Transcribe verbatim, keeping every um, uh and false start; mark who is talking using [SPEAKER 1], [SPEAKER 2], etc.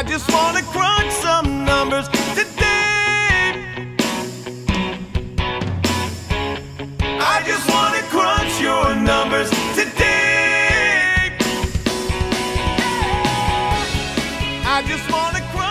[SPEAKER 1] just wanna crunch some numbers today. I just wanna crunch your numbers today. I just wanna crunch